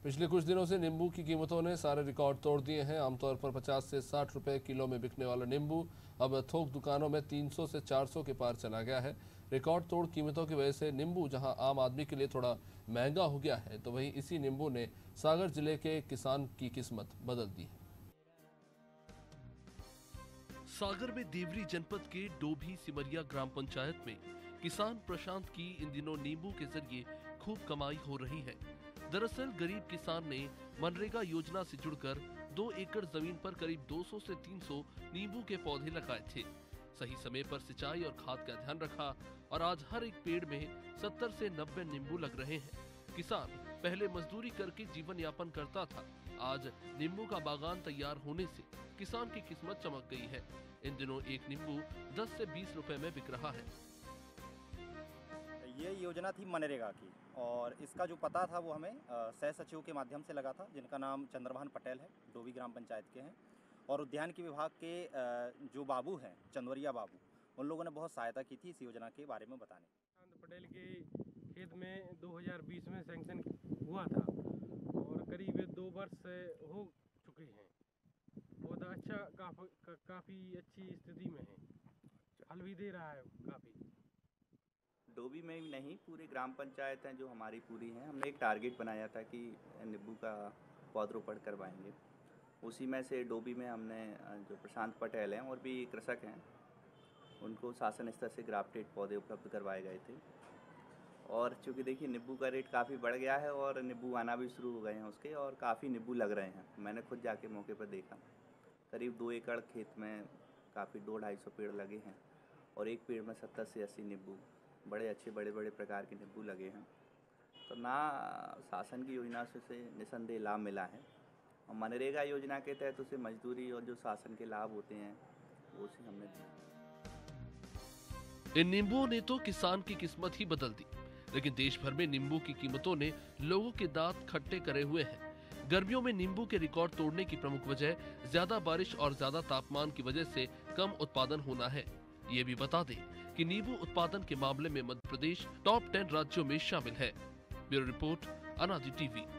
पिछले कुछ दिनों से नींबू की कीमतों ने सारे रिकॉर्ड तोड़ दिए हैं। आमतौर पर 50 से 60 रुपए किलो में बिकने वाला नींबू अब थोक दुकानों में 300 से 400 के पार चला गया है। रिकॉर्ड तोड़ कीमतों की वजह से नींबू जहां आम आदमी के लिए थोड़ा महंगा हो गया है, तो वहीं इसी नींबू ने सागर जिले के किसान की किस्मत बदल दी है। सागर में देवरी जनपद के डोभी सिमरिया ग्राम पंचायत में किसान प्रशांत की इन दिनों नींबू के जरिए खूब कमाई हो रही है। दरअसल गरीब किसान ने मनरेगा योजना से जुड़कर 2 एकड़ जमीन पर करीब 200 से 300 नींबू के पौधे लगाए थे। सही समय पर सिंचाई और खाद का ध्यान रखा और आज हर एक पेड़ में 70 से 90 नींबू लग रहे हैं। किसान पहले मजदूरी करके जीवन यापन करता था, आज नींबू का बागान तैयार होने से किसान की किस्मत चमक गई है। इन दिनों एक नींबू 10 से 20 रुपए में बिक रहा है। ये योजना थी मनरेगा की और इसका जो पता था वो हमें सह सचिव के माध्यम से लगा था, जिनका नाम चंद्रभान पटेल है, डोभी ग्राम पंचायत के हैं। और उद्यानिकी विभाग के जो बाबू हैं, चंदवरिया बाबू, उन लोगों ने बहुत सहायता की थी इस योजना के बारे में बताने। प्रशांत पटेल के खेत में 2020 में सैंक्शन हुआ था और करीब 2 वर्ष हो चुके हैं। बहुत अच्छा, काफ़ी अच्छी स्थिति में है, फल भी दे रहा है काफ़ी। डोभी में ही नहीं, पूरे ग्राम पंचायत हैं जो हमारी पूरी हैं। हमने एक टारगेट बनाया था कि नींबू का पौधरोपण करवाएंगे। उसी में से डोभी में हमने जो प्रशांत पटेल हैं और भी कृषक हैं, उनको शासन स्तर से ग्राफ्टेड पौधे उपलब्ध करवाए गए थे। और चूँकि देखिए नींबू का रेट काफ़ी बढ़ गया है और नींबू आना भी शुरू हो गए हैं उसके, और काफ़ी नींबू लग रहे हैं। मैंने खुद जाके मौके पर देखा, करीब 2 एकड़ खेत में काफ़ी 200-250 पेड़ लगे हैं और एक पेड़ में 70 से 80 नींबू, बड़े अच्छे बड़े बड़े प्रकार के नींबू लगे हैं। तो ना शासन की योजना से निसंदेह लाभ मिला है, और मनरेगा योजना के तहत उसे मजदूरी और जो शासन के लाभ होते हैं वो उसे हमने दिया। इन नींबुओं ने तो किसान की किस्मत ही बदल दी, लेकिन देश भर में नींबू की कीमतों ने लोगों के दांत खट्टे करे हुए हैं। गर्मियों में नींबू के रिकॉर्ड तोड़ने की प्रमुख वजह ज्यादा बारिश और ज्यादा तापमान की वजह से कम उत्पादन होना है। ये भी बता दें कि नींबू उत्पादन के मामले में मध्य प्रदेश टॉप 10 राज्यों में शामिल है। Bureau report, Anadi TV.